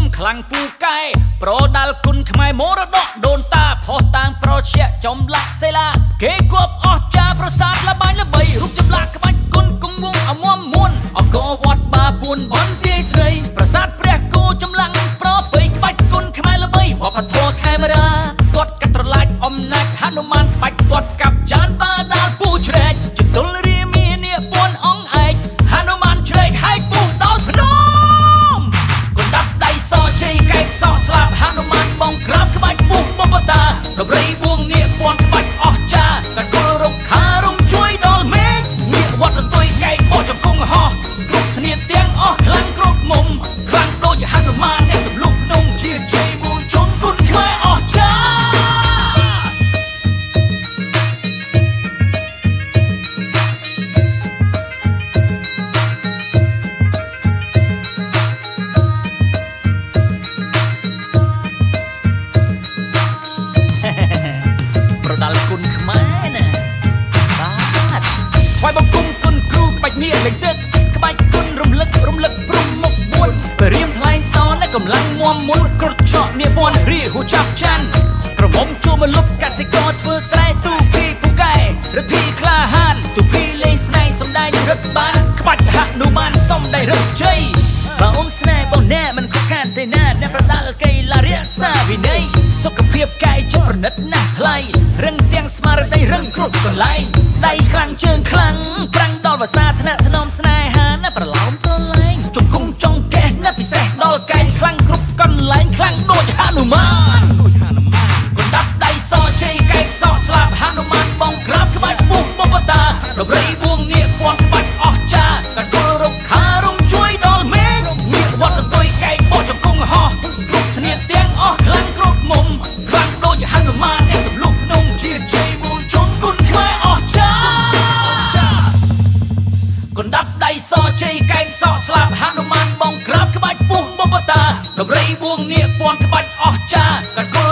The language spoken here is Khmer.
ខ្លាំងពូកែប្រដាល់គុណខ្មែរមរតកដូនតាផុសតាំងប្រជាចំឡាក់សេឡាគេគប់អស់ចាប្រសាទលបាញ់ល្បីរូបចម្លាក់ក្បាច់គុណគង់វងអមមមួនអង្គរវត្តបាពួនបន្ទាយស្រីប្រាសាទព្រះគោចម្លាក់ប្រពៃក្បាច់គុណខ្មែរល្បីវប្បធម៌ខេមរាគាត់កាត់ត្រឡាចអំណាចហនុមានក្បាច់គាត់កាប់ចានបាដាល់ពូជ្រែកជទល់រាមានាពួនអង្គឯកហនុមានជ្រែកហែកពូដល់ភ្នំកណ្ដាប់ដៃសជ័យកែកសក់ស្លាប់ហនុមានបងក្រាបក្បាច់ពូបបតាដំរីបួងនាគពួនក្បាច់អស់ចាកាត់គល់រុកខារុំជួយដល់មេឃនាគវត្តន្ទុយកែកបោះចំគង់ហោះគ្រប់ស្នៀតទាំងអស់ខ្លាំងគ្រប់មុំខ្លាំងដូចហនុមានអ្នកទម្លុកភ្នំជាជ័យមូលជុំគុណខ្មែរអស់ចាប្រដាល់គុណខ្មែរណាបាទថ្វាយបង្គំគុណគ្រូក្បាច់នាគលេងទឹកក្បាច់គុណរំលឹកព្រំមុខពួនពេលរៀមថ្លែងសនកម្លាំងមមមុនក្រត់ច្រកនាពាន់រីហូចាប់ច័ន្ទក្រមុំជួមលុបកសិករធ្វើស្រែទូភីពូកែរទ្ធីក្លាហានទូភីលេងស្នេហ៍សំដែងរឹកបានក្បាច់ហនុមានសំដែងរឹកជ័យបើអូនស្នេហ៍បងណែមិនខុសខានទេណាអ្នកប្រដាល់កៃឡារក្សាវិន័យសុខភាពកាយចិត្តប្រណិតណាស់ថ្លៃរឹងទាំងស្មារតីរឹងគ្រប់កន្លែងដៃខ្លាំងជើងខ្លាំងប្រាំងដល់ភាសាថ្នាក់ថ្នមស្នេហាណាប្រឡោមតលែងជង្គង់ចុងកេះណាពិសេសដល់កាយខ្លាំងគ្រប់កន្លែងខ្លាំងដូចហនុមានកណ្ដាប់ដៃសជ័យកែកសក់ស្លាប់ហនុមានបងក្រាបក្បាច់ពុះបបតាដំរីបួងនាគពាន់ក្បាច់អស់ចាកាត់គល់រុកខារុំជួយដល់មេឃនាគវត្តន្ទុយកែកបោះចំគង់ហោះគ្រប់ស្នៀតទាំងអស់ខ្លាំងគ្រប់មុំខ្លាំងដូចហនុមានអ្នកទម្លុកភ្នំជាជ័យមូលជុំគុណខ្មែរអស់ចាកណ្ដាប់ដៃសជ័យកែងសក់ស្លាប់ហនុមានបងក្រាបក្បាច់ពុះបបតាដំរីបួងនាគពាន់ក្បាច់អស់ចាកាត់